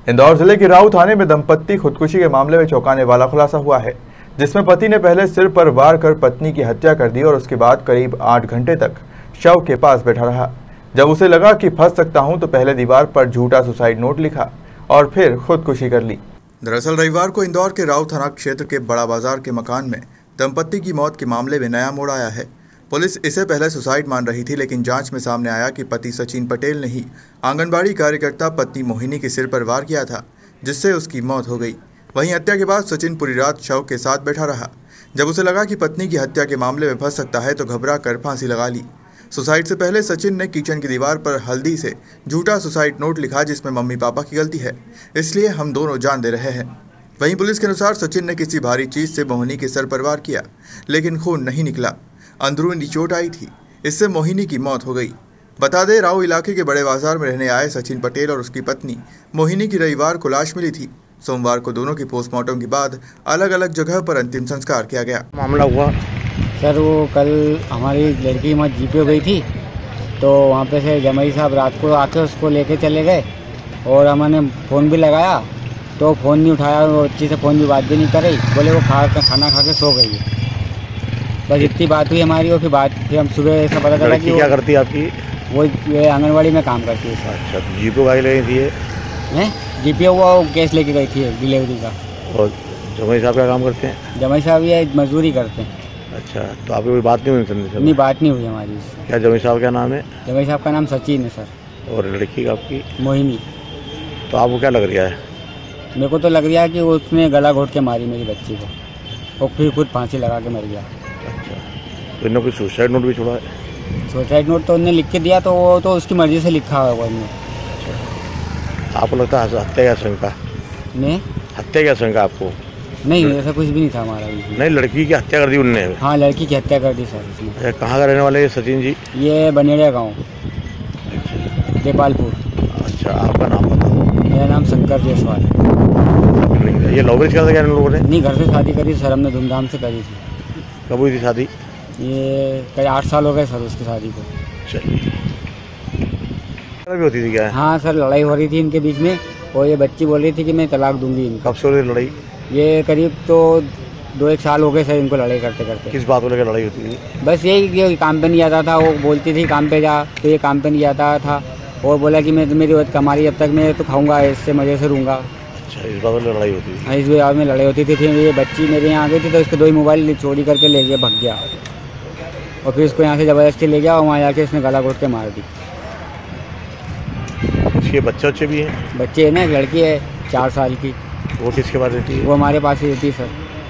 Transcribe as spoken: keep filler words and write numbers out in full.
इंदौर जिले के राऊ थाने में दंपत्ति खुदकुशी के मामले में चौंकाने वाला खुलासा हुआ है, जिसमें पति ने पहले सिर पर वार कर पत्नी की हत्या कर दी और उसके बाद करीब आठ घंटे तक शव के पास बैठा रहा। जब उसे लगा कि फंस सकता हूं तो पहले दीवार पर झूठा सुसाइड नोट लिखा और फिर खुदकुशी कर ली। दरअसल रविवार को इंदौर के राऊ थाना क्षेत्र के बड़ा बाजार के मकान में दंपत्ति की मौत के मामले में नया मोड़ आया है। पुलिस इसे पहले सुसाइड मान रही थी, लेकिन जांच में सामने आया कि पति सचिन पटेल ने ही आंगनबाड़ी कार्यकर्ता पत्नी मोहिनी के सिर पर वार किया था, जिससे उसकी मौत हो गई। वहीं हत्या के बाद सचिन पूरी रात शव के साथ बैठा रहा। जब उसे लगा कि पत्नी की हत्या के मामले में फंस सकता है तो घबरा कर फांसी लगा ली। सुसाइड से पहले सचिन ने किचन की दीवार पर हल्दी से झूठा सुसाइड नोट लिखा, जिसमें मम्मी पापा की गलती है, इसलिए हम दोनों जान दे रहे हैं। वहीं पुलिस के अनुसार सचिन ने किसी भारी चीज से मोहिनी के सर पर वार किया, लेकिन खून नहीं निकला, अंदरूनी चोट आई थी, इससे मोहिनी की मौत हो गई। बता दें, राऊ इलाके के बड़े बाजार में रहने आए सचिन पटेल और उसकी पत्नी मोहिनी की रविवार को लाश मिली थी। सोमवार को दोनों की पोस्टमार्टम के बाद अलग अलग जगह पर अंतिम संस्कार किया गया। मामला हुआ सर, वो कल हमारी लड़की की मौत जीपे हो गई थी, तो वहाँ पे से जमाई साहब रात को आके उसको लेके चले गए और हमने फ़ोन भी लगाया तो फ़ोन नहीं उठाया और अच्छी से फ़ोन भी बात भी नहीं कर रही, बोले वो खा खाना खा के सो गई है। बस इतनी बात हुई हमारी और फिर बात फिर हम सुबह ऐसा पता चला कि क्या करती है आपकी? वो ये आंगनबाड़ी में काम करती है सर। अच्छा, जीपो गाड़ी ले गई थी हैं? जीपीओ वो केस लेके गई थी डिलीवरी का। और जमाई साहब क्या काम करते हैं? जमाई साहब ये मजदूरी करते हैं। अच्छा, तो आपकी कोई बात नहीं हुई? नहीं, बात नहीं हुई हमारी। क्या जमाई साहब का नाम है? जमाई साहब का नाम सचिन है सर। और लड़की का आपकी? मोहिनी। तो आपको क्या लग रहा है? मेरे को तो लग रहा है कि उसने गला घोट के मारी मेरी बच्ची को और फिर खुद फांसी लगा के मर गया। अच्छा, तो इन्होंने कोई सुसाइड नोट भी छोड़ा है? सुसाइड नोट तो उन्होंने लिख के दिया, तो वो तो उसकी मर्जी से लिखा हुआ है उन्होंने। अच्छा, आपको लगता है हत्या क्या शंका? नहीं, हत्या क्या शंका आपको? नहीं, ऐसा कुछ भी नहीं था हमारा। नहीं, लड़की की हत्या कर दी उनने? हाँ, लड़की की हत्या कर दी सर इसने। कहाँ का रहने वाले हैं सचिन जी? ये बनेड़िया गाँव, देपालपुर। अच्छा, आपका नाम बताओ। मेरा नाम शंकर जायसवाल। ये लव मैरिज करा था क्या इन लोगों ने? नहीं, घर से शादी करी सर, हमने धूमधाम से करी थी। कब हुई थी शादी? ये कई आठ साल हो गए सर उसकी शादी को। चलिए, भी होती थी क्या? हाँ सर, लड़ाई हो रही थी इनके बीच में और ये बच्ची बोल रही थी कि मैं तलाक दूंगी इनको। कब से हो रही लड़ाई? ये करीब तो दो एक साल हो गए सर इनको लड़ाई करते करते। किस बात को लेकर लड़ाई होती थी? बस यही कि काम पे नहीं जाता था, वो बोलती थी काम पे जा, तो ये काम पे नहीं जाता था और बोला कि मैं मेरी वक्त कमा रही, अब तक मैं तो खाऊंगा, इससे मज़े से रहूँगा। अच्छा, इस बात में लड़ाई होती थी? हाँ, इस बात में लड़ाई होती थी। फिर ये बच्ची मेरे यहाँ आ गई थी तो इसके दो ही मोबाइल चोरी करके ले गया, भग गया और फिर इसको यहाँ से ज़बरदस्ती ले गया और वहाँ जाके इसने गला घोट के मार दी। इसके बच्चे बच्चे भी हैं? बच्चे है ना, एक लड़की है चार साल की। वो किसके पास रहती है? वो हमारे पास ही रहती है सर।